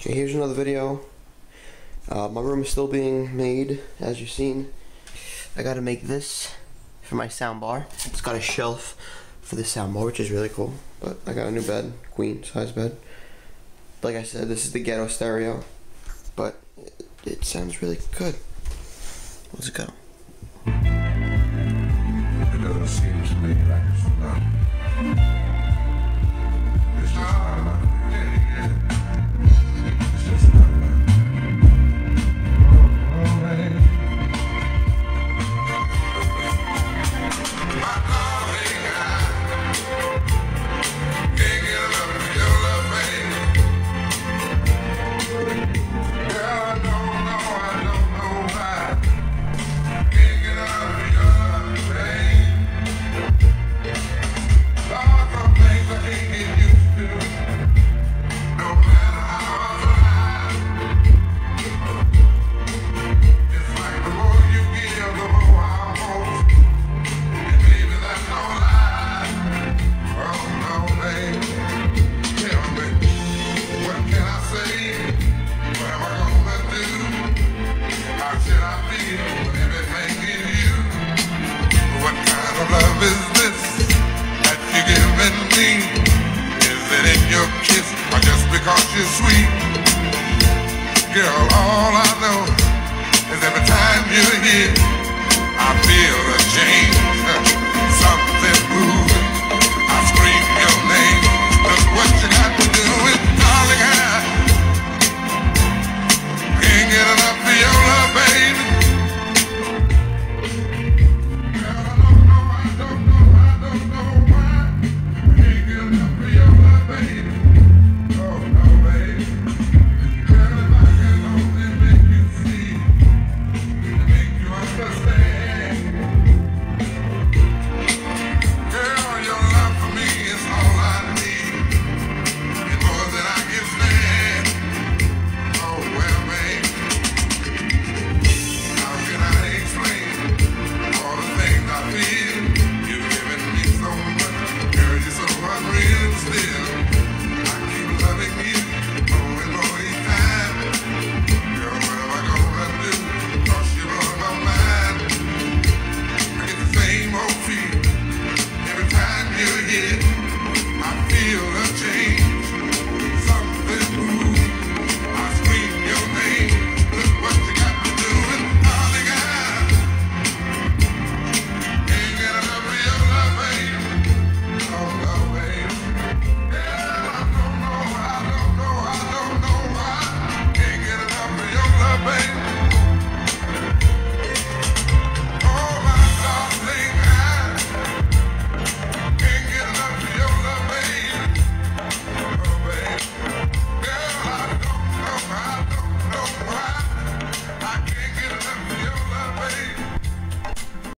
Okay, here's another video. My room is still being made, as you've seen. I gotta make this for my sound bar. It's got a shelf for the sound bar, which is really cool. But I got a new bed, queen size bed. Like I said, this is the ghetto stereo, but it sounds really good. Let's go. It doesn't seem to me like it's enough. It's just not enough. It's just not enough. Oh, man. My darling, I can't get enough of your love, baby. Girl, I don't know why. Can't get enough of your love, baby. Lord, some things I can't get used to. No matter how I try. It's like the more you give, the more I want. And baby, that's no lie. Oh no, baby. Tell me, what can I say? What am I gonna do? How should I feel when everything is you? What kind of love is this that you're giving me? Is it in your kiss or just because you're sweet? Girl, all I know is every time you're here, I feel a change.